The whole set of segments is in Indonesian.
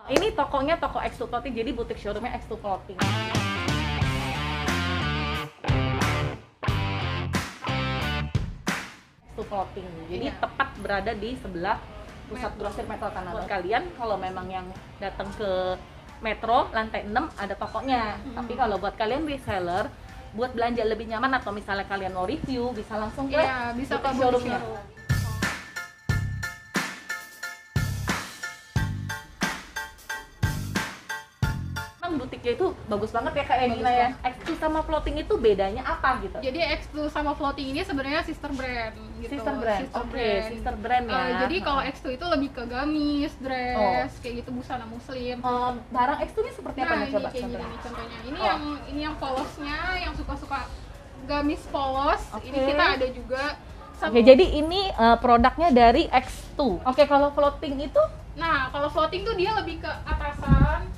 Ini tokonya toko X2 Clothing, jadi butik showroomnya X2 Clothing. X2 Clothing, jadi tepat berada di sebelah pusat grosir Metro Tanah Abang. Kalian kalau memang yang datang ke Metro lantai 6 ada tokonya. Tapi kalau buat kalian reseller, buat belanja lebih nyaman atau misalnya kalian mau review, bisa langsung ke bisa ke butik showroomnya. Butiknya itu bagus banget ya Kak Gina ya. X2 sama Floating itu bedanya apa gitu? Jadi X2 sama Floating ini sebenarnya sister brand gitu. Sister brand. Sister brand ya. Jadi kalau X2 itu lebih ke gamis, dress, kayak gitu, busana muslim. Barang X2 ini seperti apa nih coba? Kayak gini contohnya. Ini yang polosnya, yang suka-suka gamis polos. Ini kita ada juga. Oke, jadi ini produknya dari X2. Oke, kalau Floating itu? Nah, kalau Floating tuh dia lebih ke atasan.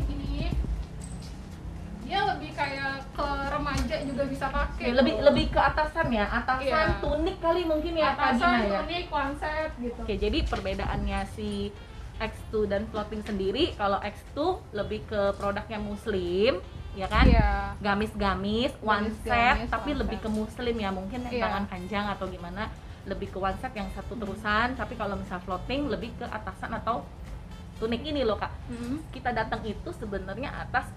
Dia lebih kayak ke remaja juga bisa pakai. Lebih ke atasan ya, atasan tunik kali mungkin ya. Atasan tunik konsep gitu. Oke, jadi perbedaannya si X2 dan Floating sendiri, kalau X2 lebih ke produknya muslim, ya kan? Gamis-gamis, one set, tapi lebih ke muslim ya, mungkin tangan panjang atau gimana, lebih ke one set yang satu terusan. Tapi kalau misal Floating lebih ke atasan atau tunik ini loh Kak. Kita datang itu sebenarnya atas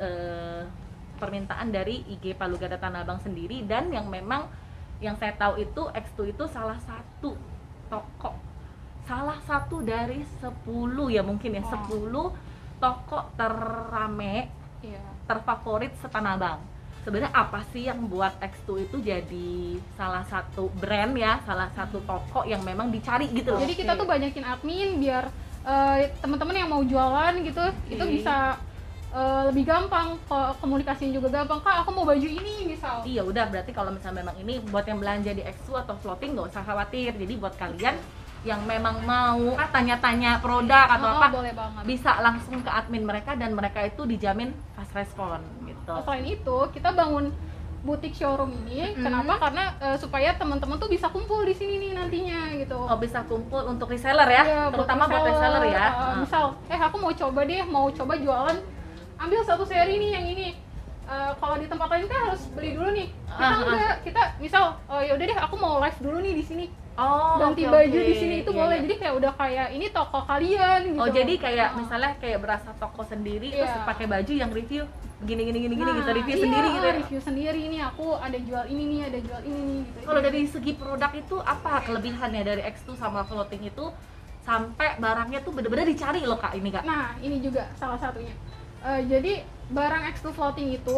permintaan dari IG Palugada Tanah Abang sendiri, dan yang memang yang saya tahu itu X2 itu salah satu toko, salah satu dari 10 ya mungkin ya, 10 toko terrame, terfavorit setanah Abang. Sebenarnya apa sih yang buat X2 itu jadi salah satu brand ya, salah satu toko yang memang dicari gitu loh. Jadi kita tuh banyakin admin biar teman-teman yang mau jualan gitu itu bisa lebih gampang, komunikasinya juga gampang. Kak, aku mau baju ini misal. Iya udah, berarti kalau misalnya memang ini buat yang belanja di X2 atau Floating nggak usah khawatir. Jadi buat kalian yang memang mau tanya-tanya produk atau apa, boleh banget. Bisa langsung ke admin mereka dan mereka itu dijamin fast respon gitu. Selain itu, kita bangun butik showroom ini, kenapa? Karena supaya teman-teman tuh bisa kumpul di sini nih nantinya gitu. Oh, bisa kumpul untuk reseller ya, terutama buat reseller ya. Misal, aku mau coba jualan, ambil satu seri nih yang ini. Kalau di tempat lain kan harus beli dulu nih. Kita enggak, kita misal ya udah deh aku mau live dulu nih di sini. Ganti baju di sini itu boleh. Jadi kayak udah kayak ini toko kalian gitu. Oh, jadi kayak misalnya kayak berasa toko sendiri terus pakai baju yang review gini gitu, review sendiri gitu. Review sendiri nih, aku ada jual ini nih, ada jual ini nih gitu. Kalau dari segi produk itu apa kelebihannya dari X2 sama Floating itu sampai barangnya tuh bener-bener dicari loh Kak ini Kak? Nah, ini juga salah satunya. Jadi barang X2 Floating itu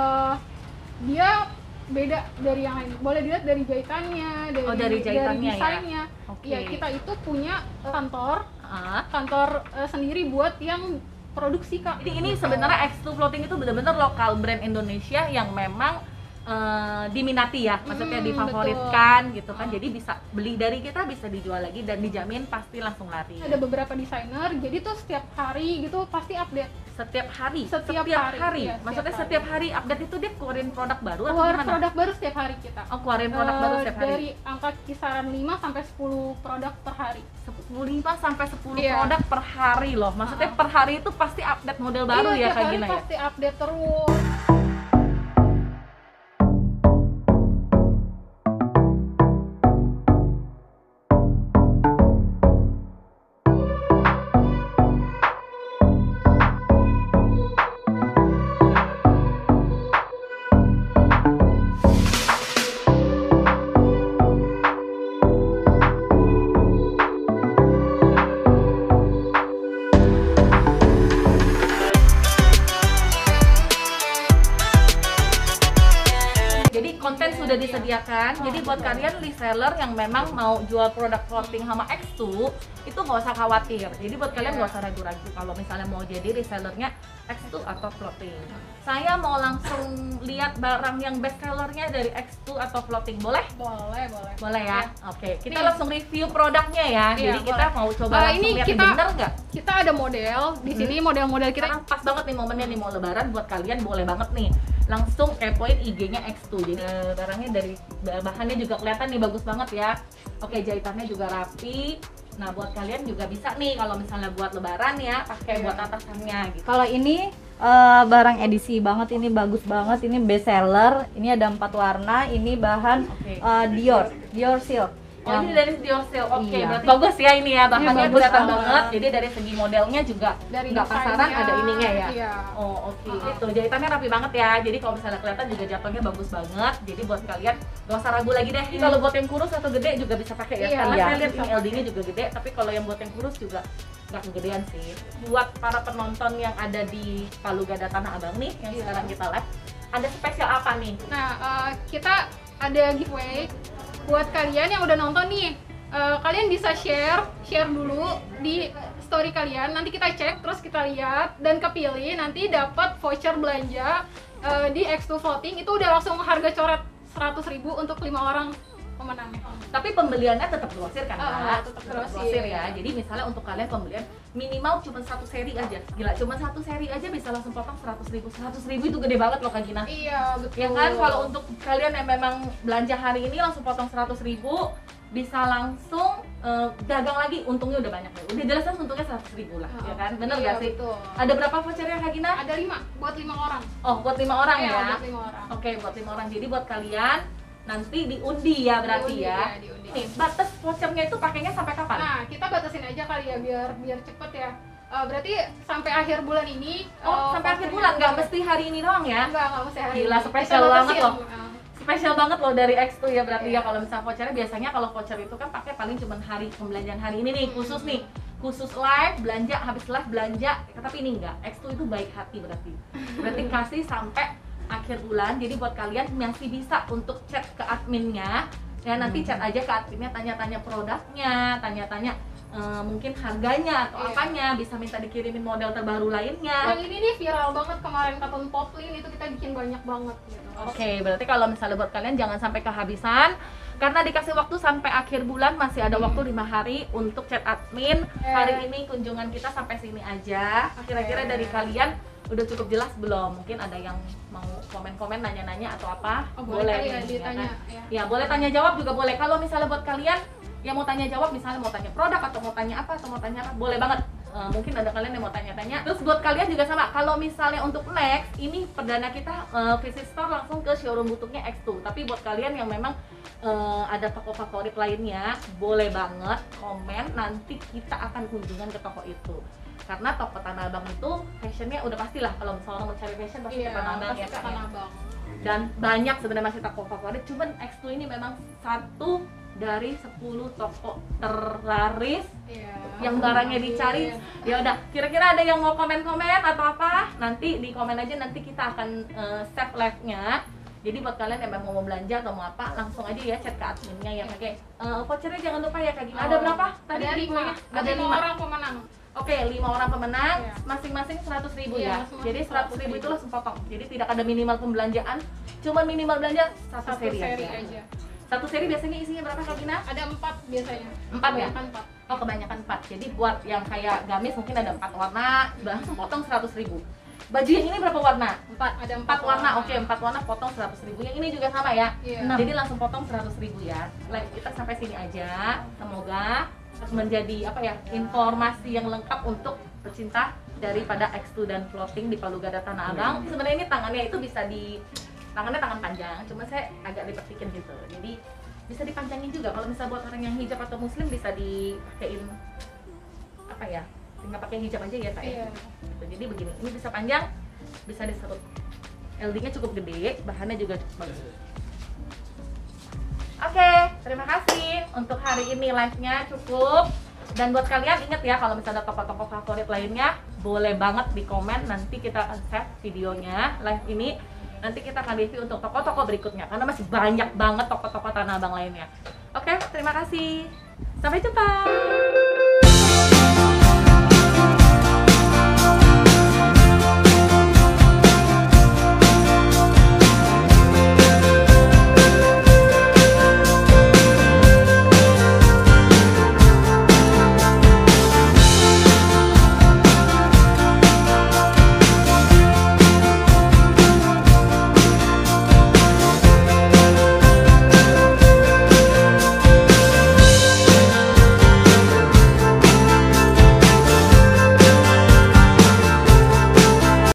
dia beda dari yang lain. Boleh dilihat dari jahitannya, dari desainnya. Ya, kita itu punya kantor sendiri buat yang produksi Kak. Jadi ini sebenarnya X2 Floating itu benar-benar lokal brand Indonesia yang memang diminati ya, maksudnya difavoritkan gitu kan. Jadi bisa beli dari kita, bisa dijual lagi dan dijamin pasti langsung lari. Ada beberapa desainer, jadi tuh setiap hari gitu pasti update. Setiap hari. Ya, maksudnya setiap hari update itu dia keluarin produk baru atau keluar gimana? produk baru setiap hari kita. Oh, keluarin produk baru setiap hari. Dari angka kisaran 5 sampai 10 produk per hari. 5 sampai 10 produk per hari loh. Maksudnya per hari itu pasti update model baru ya kayak gini ya. Pasti update terus. Sudah disediakan, jadi buat kalian reseller yang memang mau jual produk Floating sama X2 itu nggak usah khawatir. Jadi buat kalian nggak usah ragu-ragu kalau misalnya mau jadi resellernya X2 atau Floating. Saya mau langsung lihat barang yang best sellernya dari X2 atau Floating, boleh? Boleh ya. Oke, kita langsung review produknya ya. Jadi kita mau coba langsung lihat bener nggak? Kita ada model di sini, model-model kita. Sekarang pas banget nih momennya nih, mau lebaran, buat kalian boleh banget nih langsung kepoin IG-nya X2. Jadi barangnya dari bahannya juga kelihatan nih bagus banget ya. Oke, jahitannya juga rapi. Nah buat kalian juga bisa nih kalau misalnya buat lebaran ya, pakai buat atasannya gitu. Kalau ini barang edisi banget, ini bagus banget, ini best seller. Ini ada 4 warna, ini bahan Dior Silk. Oh ini dari Dior Silk, oke, Iya. berarti bagus ya ini ya, bahannya bagus kelihatan banget. banget. Jadi dari segi modelnya juga Dari nggak pasaran, desainnya, ada ininya ya. iya. Oh oke, itu jahitannya rapi banget ya. Jadi kalau misalnya kelihatan juga jatuhnya bagus banget. Jadi buat kalian gak usah ragu lagi deh. Kalau buat yang kurus atau gede juga bisa pakai ya. Iya, Karena iya. saya lihat ini LD-nya juga gede, tapi kalau yang buat yang kurus juga nggak kegedean sih. Buat para penonton yang ada di Palu Gada Tanah Abang nih, yang sekarang kita live, ada spesial apa nih? Nah, kita ada giveaway buat kalian yang udah nonton nih. Kalian bisa share dulu di story kalian. Nanti kita cek, terus kita lihat dan kepilih. Nanti dapat voucher belanja di X2 Floating. Itu udah langsung harga coret 100.000 untuk 5 orang pemenangnya. Tapi pembeliannya tetap grosir kan, Kak? Tetap grosir ya. Jadi misalnya untuk kalian pembelian minimal cuma 1 seri aja. Gila, cuma 1 seri aja bisa langsung potong 100.000. 100.000 itu gede banget loh Kak Gina. Iya, betul. Ya kan, kalau untuk kalian yang memang belanja hari ini langsung potong 100.000, bisa langsung dagang lagi, untungnya udah banyak. Udah jelas kan untungnya 100.000 lah, ya kan? Bener iya, gak sih? Betul. Ada berapa vouchernya Kak Gina? Ada 5 buat 5 orang. Oh, buat 5 orang Iya, ya? buat 5 orang. Oke, buat 5 orang. Jadi buat kalian nanti diundi ya berarti Diundi, ya. diundi. Nih, batas vouchernya itu pakainya sampai kapan? Nah, kita batasin aja kali ya biar cepet ya. Berarti sampai akhir bulan ini. Oh, sampai akhir bulan, nggak mesti hari ini doang ya? Nggak mesti hari Gila, ini. spesial Kita banget batasin. loh. Spesial banget loh dari X2 ya berarti ya. Iya. Kalau misalnya vouchernya biasanya kalau voucher itu kan pakai paling cuma hari pembelanjaan hari ini nih, khusus nih. Khusus live, belanja, habis live belanja. Tapi ini enggak, X2 itu baik hati berarti. Berarti kasih sampai akhir bulan. Jadi buat kalian masih bisa untuk chat ke adminnya. Ya nanti chat aja ke adminnya, tanya-tanya produknya, tanya-tanya mungkin harganya atau Iya. apanya, bisa minta dikirimin model terbaru lainnya. Yang ini nih viral banget kemarin, Cotton Poplin itu kita bikin banyak banget gitu. Oke, berarti kalau misalnya buat kalian jangan sampai kehabisan, karena dikasih waktu sampai akhir bulan, masih ada waktu 5 hari untuk chat admin. Hari ini kunjungan kita sampai sini aja. Kira-kira dari kalian udah cukup jelas belum? Mungkin ada yang mau komen-komen, nanya-nanya atau apa? Boleh kali ya nih, ditanya kan? ya. Ya, boleh tanya jawab juga boleh. Kalau misalnya buat kalian yang mau tanya jawab, misalnya mau tanya produk atau mau tanya apa atau mau tanya apa, boleh banget. Mungkin ada kalian yang mau tanya-tanya. Terus buat kalian juga sama, kalau misalnya untuk next, ini perdana kita visit store langsung ke showroom butuknya X2. Tapi buat kalian yang memang ada toko favorit lainnya, boleh banget komen, nanti kita akan kunjungan ke toko itu. Karena toko Tanah Abang itu fashionnya udah pastilah, kalau misalnya orang mencari fashion pasti ke Tanah Abang ya pasti ke kan. Tanah Abang. Dan banyak sebenarnya masih toko favorit, cuman X2 ini memang satu dari 10 toko terlaris yang barangnya dicari. Ya udah, kira-kira ada yang mau komen-komen atau apa? Nanti di komen aja, nanti kita akan save live-nya. Jadi buat kalian yang mau belanja atau mau apa, langsung aja ya chat ke adminnya ya. Oke, vouchernya jangan lupa ya Kak Gina. Ada berapa? Tadi Ada 5. Ada 5 orang pemenang. Oke, 5 orang pemenang, Iya. masing-masing 100.000 Iya, ya. masing-masing Jadi 100.000 itu langsung potong. Jadi tidak ada minimal pembelanjaan, cuman minimal belanja satu seri aja. Satu seri biasanya isinya berapa Kak Gina? Ada 4 biasanya. 4 ya? Kebanyakan 4. Oh, kebanyakan 4. Jadi buat yang kayak gamis mungkin ada 4 warna, langsung potong 100.000. Baju yang ini berapa warna? 4. Ada 4 warna. Oke, 4 warna potong 100.000. Yang ini juga sama ya? Iya. Jadi langsung potong 100.000 ya. Live kita sampai sini aja. Semoga menjadi apa ya, informasi yang lengkap untuk pecinta daripada X2 dan Floating di Palu Gada Tanah Abang. Sebenarnya ini tangannya itu bisa tangannya tangan panjang, cuma saya agak dipertikin gitu. Jadi bisa dipanjangin juga. Kalau misalnya buat orang yang hijab atau muslim bisa dipakein apa ya? Tinggal pakai hijab aja ya Kak ya. Iya. Gitu. Jadi begini, ini bisa panjang, bisa diserut. LD-nya cukup gede, bahannya juga cukup bagus. Oke, terima kasih untuk hari ini live-nya cukup. Dan buat kalian ingat ya, kalau misalnya ada toko-toko favorit lainnya, boleh banget di komen. Nanti kita akan save videonya live ini. Nanti kita akan review untuk toko-toko berikutnya, karena masih banyak banget toko-toko Tanah Abang lainnya. Oke, terima kasih. Sampai jumpa.